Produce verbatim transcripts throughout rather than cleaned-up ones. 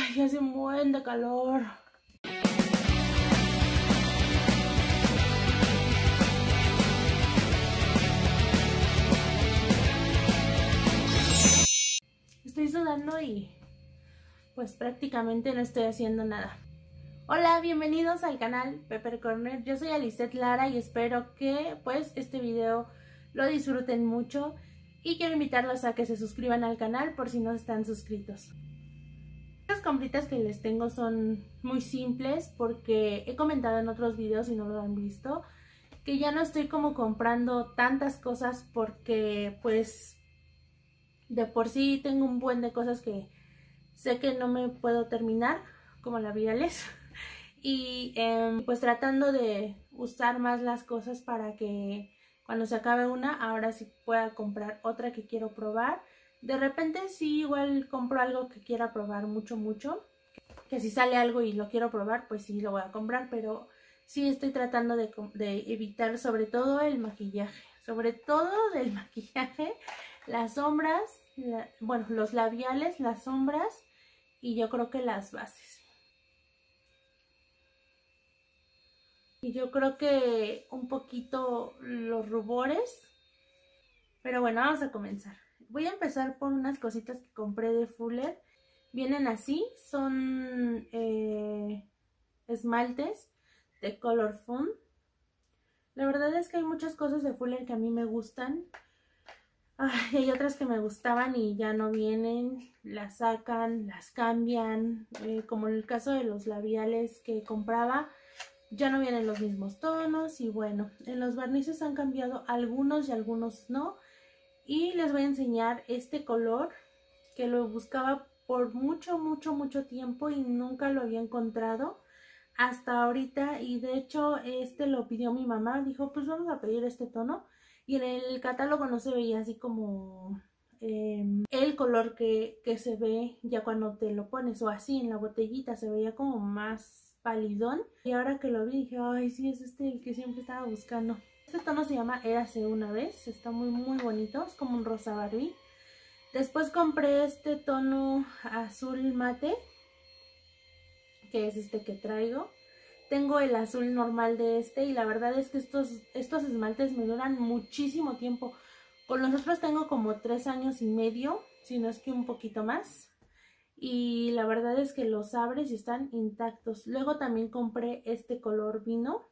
Ay, hace un buen de calor. Estoy sudando y pues prácticamente no estoy haciendo nada. Hola, bienvenidos al canal Pepper Corner. Yo soy Alicet Lara y espero que pues este video lo disfruten mucho. Y quiero invitarlos a que se suscriban al canal por si no están suscritos. Las compritas que les tengo son muy simples porque he comentado en otros videos y no lo han visto que ya no estoy como comprando tantas cosas porque pues de por sí tengo un buen de cosas que sé que no me puedo terminar, como labiales, y eh, pues tratando de usar más las cosas para que cuando se acabe una, ahora sí pueda comprar otra que quiero probar. De repente sí igual compro algo que quiera probar mucho, mucho, que si sale algo y lo quiero probar, pues sí lo voy a comprar, pero sí estoy tratando de, de evitar sobre todo el maquillaje, sobre todo del maquillaje, las sombras, la, bueno, los labiales, las sombras y yo creo que las bases. Y yo creo que un poquito los rubores, pero bueno, vamos a comenzar. Voy a empezar por unas cositas que compré de Fuller. Vienen así, son eh, esmaltes de Color Fun. La verdad es que hay muchas cosas de Fuller que a mí me gustan. Ay, hay otras que me gustaban y ya no vienen, las sacan, las cambian, eh, como en el caso de los labiales que compraba, ya no vienen los mismos tonos y bueno, en los barnices han cambiado algunos y algunos no. Y les voy a enseñar este color que lo buscaba por mucho, mucho, mucho tiempo y nunca lo había encontrado hasta ahorita. Y de hecho este lo pidió mi mamá, dijo pues vamos a pedir este tono. Y en el catálogo no se veía así como eh, el color que, que se ve ya cuando te lo pones o así en la botellita, se veía como más palidón. Y ahora que lo vi dije, ay sí, es este el que siempre estaba buscando. Este tono se llama Érase una vez, está muy muy bonito, es como un rosa Barbie. Después compré este tono azul mate, que es este que traigo. Tengo el azul normal de este y la verdad es que estos, estos esmaltes me duran muchísimo tiempo. Con los otros tengo como tres años y medio, si no es que un poquito más. Y la verdad es que los abres y están intactos. Luego también compré este color vino,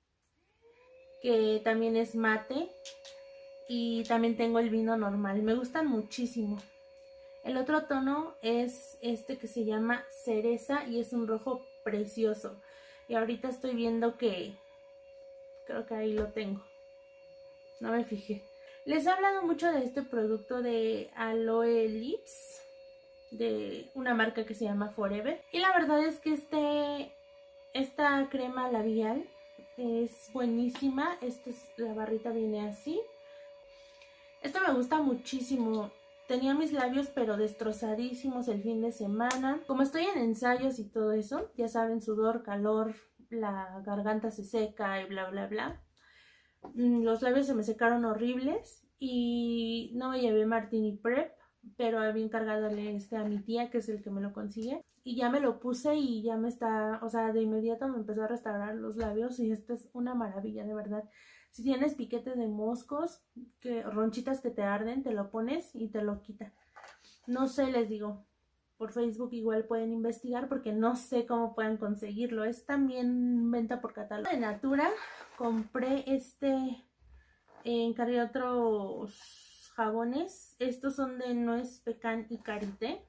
que también es mate. Y también tengo el vino normal, me gustan muchísimo. El otro tono es este que se llama cereza y es un rojo precioso. Y ahorita estoy viendo que creo que ahí lo tengo. No me fijé. Les he hablado mucho de este producto de Aloe Lips, de una marca que se llama Forever. Y la verdad es que este, esta crema labial es buenísima. Esta es, la barrita viene así. Esto me gusta muchísimo. Tenía mis labios pero destrozadísimos el fin de semana. Como estoy en ensayos y todo eso, ya saben, sudor, calor, la garganta se seca y bla bla bla. Los labios se me secaron horribles y no me llevé Martini Prep, pero había encargado este a mi tía, que es el que me lo consigue. Y ya me lo puse y ya me está, o sea, de inmediato me empezó a restaurar los labios y esto es una maravilla, de verdad. Si tienes piquetes de moscos, que, ronchitas que te arden, te lo pones y te lo quita. No sé, les digo, por Facebook igual pueden investigar porque no sé cómo puedan conseguirlo. Es también venta por catálogo. De Natura compré este, eh, encargué otros jabones. Estos son de nuez, pecan y karité.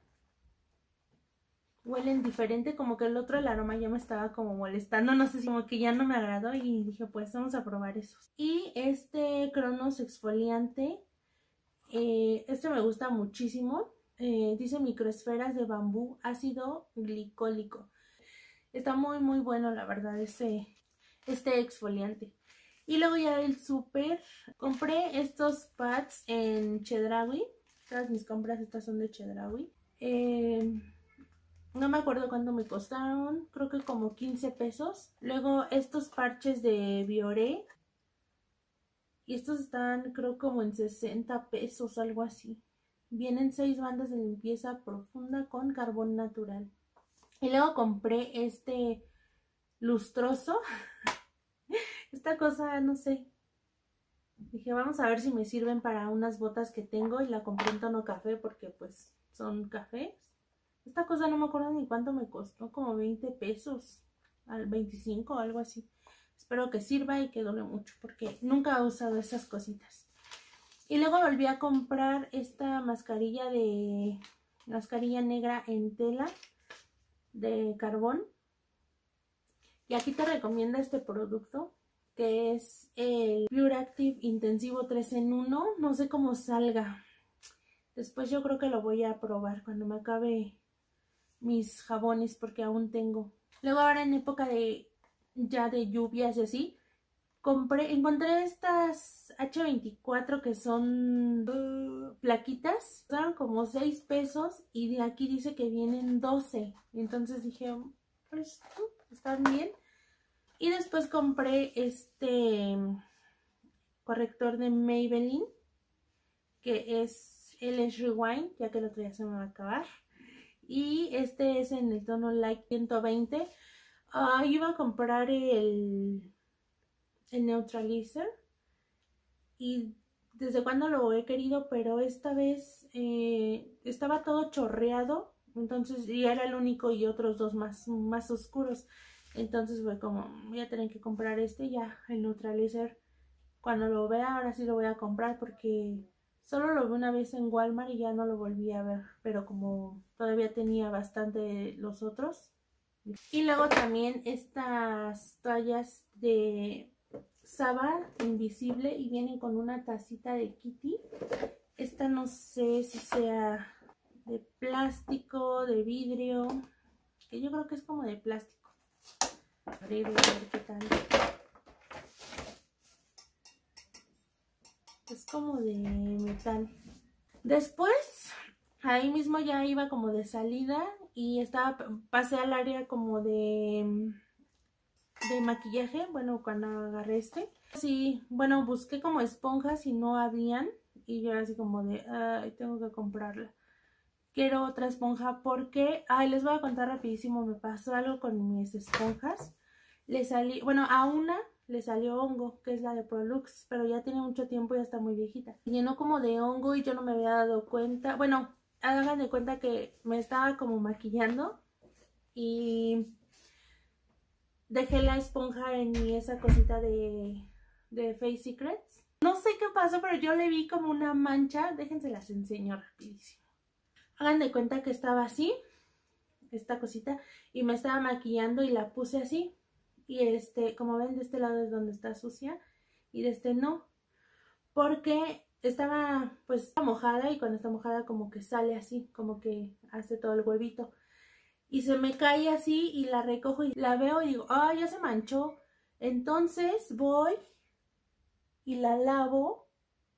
Huelen diferente, como que el otro, el aroma ya me estaba como molestando, no sé si como que ya no me agradó y dije pues vamos a probar esos. Y este Cronos exfoliante, eh, este me gusta muchísimo, eh, dice microesferas de bambú, ácido glicólico. Está muy muy bueno la verdad ese, este exfoliante. Y luego ya del súper compré estos pads en Chedraui, todas mis compras estas son de Chedraui. Eh... No me acuerdo cuánto me costaron, creo que como quince pesos. Luego estos parches de Bioré. Y estos están creo como en sesenta pesos, algo así. Vienen seis bandas de limpieza profunda con carbón natural. Y luego compré este lustroso. Esta cosa, no sé. Dije, vamos a ver si me sirven para unas botas que tengo. Y la compré en tono café porque pues son cafés. Esta cosa no me acuerdo ni cuánto me costó. Como veinte pesos. Al veinticinco o algo así. Espero que sirva y que dure mucho porque nunca he usado esas cositas. Y luego volví a comprar esta mascarilla de... mascarilla negra en tela de carbón. Y aquí te recomiendo este producto, que es el Pure Active Intensivo tres en uno. No sé cómo salga. Después yo creo que lo voy a probar cuando me acabe mis jabones, porque aún tengo. Luego ahora en época de ya de lluvias y así, compré, encontré estas hache veinticuatro que son uh, plaquitas. Costaron como seis pesos y de aquí dice que vienen doce. Entonces dije, pues uh, están bien. Y después compré este corrector de Maybelline, que es el Lash Rewind, ya que el otro día se me va a acabar. Y este es en el tono Light ciento veinte. Uh, iba a comprar el, el Neutralizer. Y desde cuando lo he querido, pero esta vez eh, estaba todo chorreado. Entonces, y era el único y otros dos más, más oscuros. Entonces fue como, voy a tener que comprar este ya, el Neutralizer. Cuando lo vea, ahora sí lo voy a comprar porque solo lo vi una vez en Walmart y ya no lo volví a ver. Pero como todavía tenía bastante los otros. Y luego también estas toallas de Saba invisible y vienen con una tacita de Kitty. Esta no sé si sea de plástico, de vidrio, que yo creo que es como de plástico. Abrirlo a ver qué tal. Es como de metal. Después, ahí mismo ya iba como de salida y estaba, pasé al área como de, de maquillaje, bueno, cuando agarré este. Sí, bueno, busqué como esponjas y no habían y yo así como de, ay, tengo que comprarla. Quiero otra esponja porque, ay, les voy a contar rapidísimo, me pasó algo con mis esponjas. Le salí, bueno, a una le salió hongo, que es la de Prolux, pero ya tiene mucho tiempo y ya está muy viejita. Llenó como de hongo y yo no me había dado cuenta. Bueno, hagan de cuenta que me estaba como maquillando y dejé la esponja en esa cosita de, de Face Secrets. No sé qué pasó, pero yo le vi como una mancha. Déjense las enseño rapidísimo. Hagan de cuenta que estaba así, esta cosita, y me estaba maquillando y la puse así. Y este, como ven, de este lado es donde está sucia y de este no. Porque estaba pues mojada y cuando está mojada como que sale así, como que hace todo el huevito. Y se me cae así y la recojo y la veo y digo, ah, ya se manchó. Entonces voy y la lavo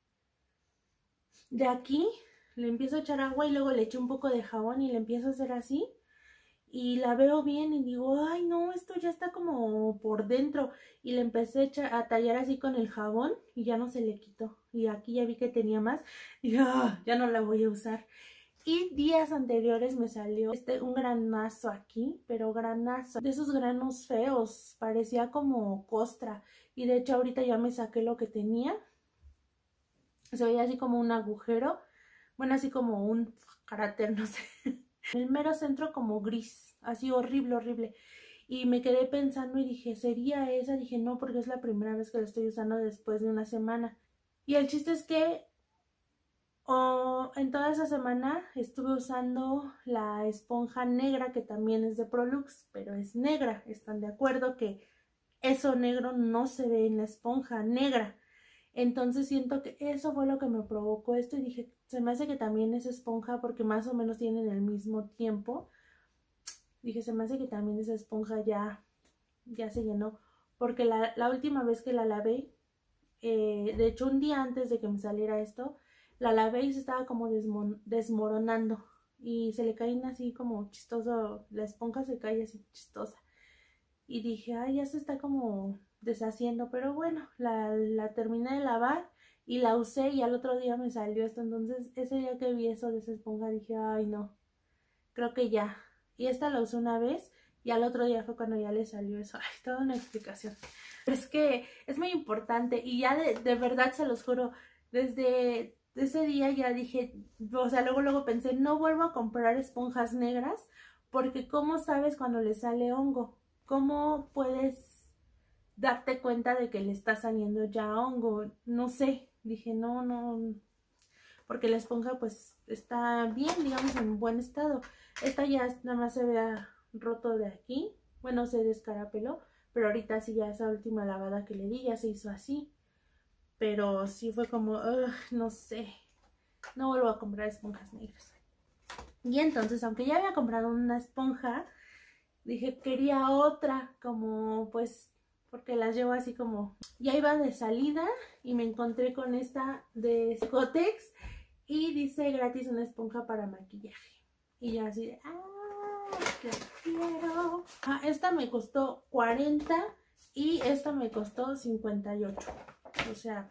de aquí. Le empiezo a echar agua y luego le echo un poco de jabón y le empiezo a hacer así. Y la veo bien y digo, ay no, esto ya está como por dentro. Y le empecé a, echar, a tallar así con el jabón y ya no se le quitó. Y aquí ya vi que tenía más y ah, ya no la voy a usar. Y días anteriores me salió este, un granazo aquí, pero granazo, de esos granos feos, parecía como costra. Y de hecho ahorita ya me saqué lo que tenía. Se veía así como un agujero, bueno, así como un cráter, no sé. El mero centro como gris, así horrible, horrible. Y me quedé pensando y dije, ¿sería esa? Dije, no, porque es la primera vez que la estoy usando después de una semana. Y el chiste es que oh, en toda esa semana estuve usando la esponja negra, que también es de Prolux, pero es negra. ¿Están de acuerdo que eso negro no se ve en la esponja negra? Entonces siento que eso fue lo que me provocó esto y dije, se me hace que también es esponja porque más o menos tienen el mismo tiempo. Dije, se me hace que también esa esponja ya, ya se llenó porque la, la última vez que la lavé, eh, de hecho un día antes de que me saliera esto, la lavé y se estaba como desmoronando y se le caen así como chistoso, la esponja se cae así chistosa. Y dije, ay, ya se está como deshaciendo, pero bueno, la, la terminé de lavar y la usé y al otro día me salió esto. Entonces ese día que vi eso de esa esponja dije, ay no, creo que ya. y esta la usé una vez y al otro día fue cuando ya le salió eso. Ay, toda una explicación. Pero es que es muy importante y ya de, de verdad se los juro, desde ese día ya dije, o sea, luego luego pensé, no vuelvo a comprar esponjas negras porque ¿cómo sabes cuando le sale hongo? ¿Cómo puedes darte cuenta de que le está saliendo ya hongo? No sé, dije no, no, porque la esponja pues está bien, digamos, en buen estado. Esta ya nada más se vea roto de aquí, bueno, se descarapeló, pero ahorita sí ya esa última lavada que le di ya se hizo así. Pero sí fue como, uh, no sé, no vuelvo a comprar esponjas negras. Y entonces, aunque ya había comprado una esponja, dije quería otra, como pues, porque las llevo así como, ya iba de salida y me encontré con esta de Kotex y dice gratis una esponja para maquillaje. Y yo así de, ah, que quiero. Ah, esta me costó cuarenta y esta me costó cincuenta y ocho. O sea,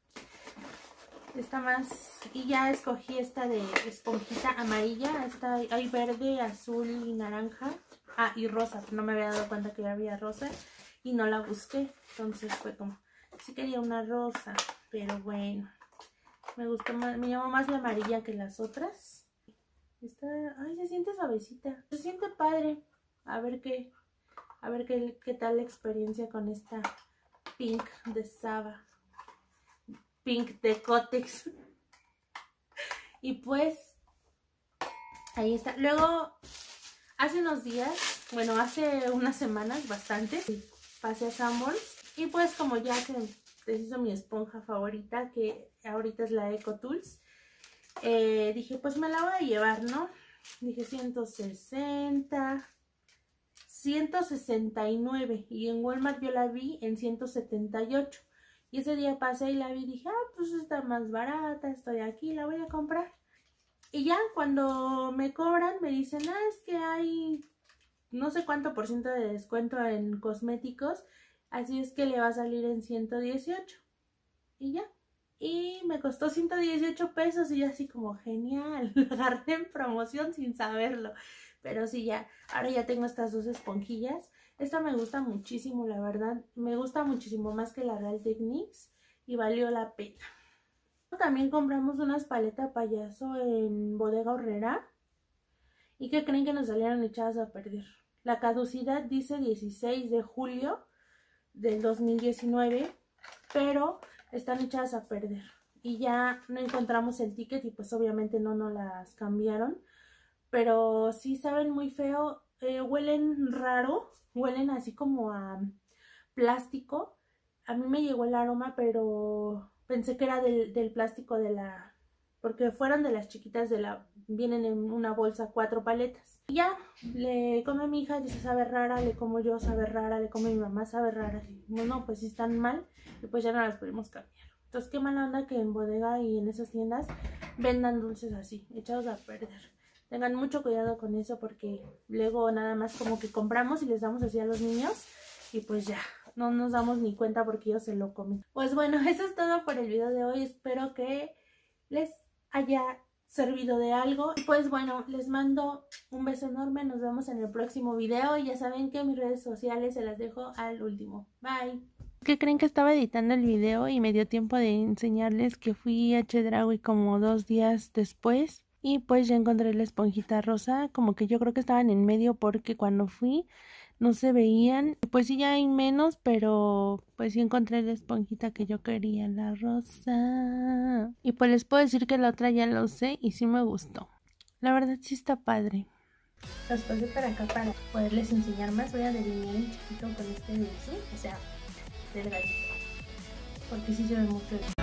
esta más. Y ya escogí esta de esponjita amarilla. Esta hay verde, azul y naranja. Ah, y rosa. No me había dado cuenta que ya había rosa y no la busqué. Entonces fue como, sí quería una rosa, pero bueno, me gustó más, me llamó más la amarilla que las otras. Esta, ay, se siente suavecita, se siente padre. A ver qué, a ver qué, qué tal la experiencia con esta pink de Saba, pink de Kotex. Y pues ahí está. Luego, hace unos días, bueno, hace unas semanas, bastante, pasé a Sanborns y pues como ya se deshizo mi esponja favorita, que ahorita es la Eco Tools, eh, dije pues me la voy a llevar, ¿no? Dije ciento sesenta, ciento sesenta y nueve y en Walmart yo la vi en ciento setenta y ocho y ese día pasé y la vi y dije, ah, pues está más barata, estoy aquí, la voy a comprar. Y ya cuando me cobran me dicen, ah, es que hay no sé cuánto por ciento de descuento en cosméticos, así es que le va a salir en ciento dieciocho. Y ya. Y me costó ciento dieciocho pesos y yo así como genial, lo agarré en promoción sin saberlo. Pero sí, ya, ahora ya tengo estas dos esponjillas. Esta me gusta muchísimo, la verdad, me gusta muchísimo más que la Real Techniques y valió la pena. También compramos unas paletas payaso en Bodega Aurrera. ¿Y qué creen que nos salieron echadas a perder? La caducidad dice dieciséis de julio del dos mil diecinueve, pero están echadas a perder. Y ya no encontramos el ticket y pues obviamente no nos las cambiaron. Pero sí saben muy feo, eh, huelen raro, huelen así como a plástico. A mí me llegó el aroma, pero pensé que era del, del plástico de la... porque fueron de las chiquitas de la... vienen en una bolsa cuatro paletas. Y ya, le come a mi hija, dice sabe rara, le como yo, sabe rara, le come mi mamá, sabe rara. Y bueno, pues sí están mal y pues ya no las podemos cambiar. Entonces qué mala onda que en bodega y en esas tiendas vendan dulces así, echados a perder. Tengan mucho cuidado con eso porque luego nada más como que compramos y les damos así a los niños y pues ya, no nos damos ni cuenta porque ellos se lo comen. Pues bueno, eso es todo por el video de hoy. Espero que les haya servido de algo. Pues bueno, les mando un beso enorme. Nos vemos en el próximo video. Y ya saben que mis redes sociales se las dejo al último. Bye. ¿Qué creen? Que estaba editando el video y me dio tiempo de enseñarles que fui a Chedraui como dos días después. Y pues ya encontré la esponjita rosa. Como que yo creo que estaban en medio porque cuando fui no se veían. Pues sí, ya hay menos, pero pues sí encontré la esponjita que yo quería, la rosa. Y pues les puedo decir que la otra ya la usé y sí me gustó. La verdad sí está padre. Las pasé para acá para poderles enseñar más. Voy a delinear un chiquito con este de azul, o sea, delgadito, porque sí se ve mucho.